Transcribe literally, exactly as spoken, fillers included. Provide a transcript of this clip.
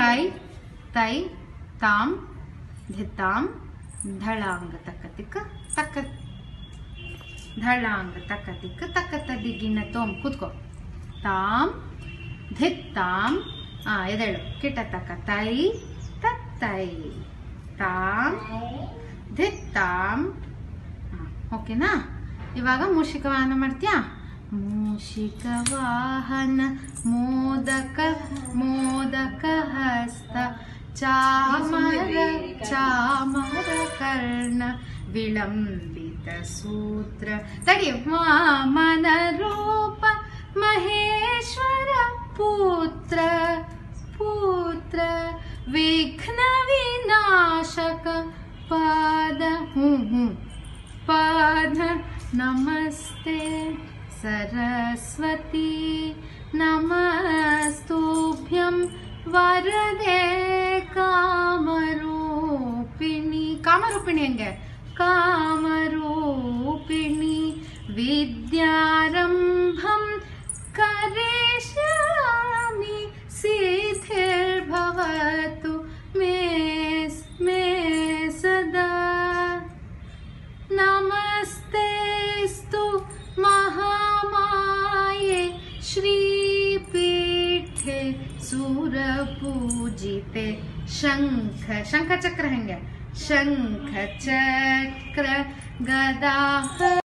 तै तै ताम धिताम धड़ांग तकतिक तक धड़ांग तकतिक तकत दिगिन तोम ಕೂತ್ಕೋ ताम धिताम ಆ ಎದಳು ಕಿಟ ತಕ ತೈ ತತ್ತೈ ತಾಮ್ ಧಿತಾಮ್ ಓಕೆನಾ ಇವಾಗ ಮೂಷಿಕ ವಾಹನ ಮಾಡ್ತೀಯಾ ಮೂಷಿಕ ವಾಹನ ಮೋದಕ ಮೋದಕ ಹಸ್ತ ಚಾಮರ ಚಾಮರ ಕರ್ಣ ವಿಳಂಬಿತ ಸೂತ್ರ ತಡಿ ವಾಮನ ರೂಪ ಮಹೇಶ್ವರ पुत्र पुत्र विघ्न विनाशक पाद पाद नमस्ते सरस्वती नमस्तुभ्यं वरदे कामरूपिणी कामरूपिणी हेंगे कामरूपिणी विद्यारंभं करिष्यामि सिद्धिर्भवतु मे मे सदा नमस्तेस्तु महामाये श्रीपीठे सुरपूजिते शंख शंख चक्र हेंगे शंख चक्र गदा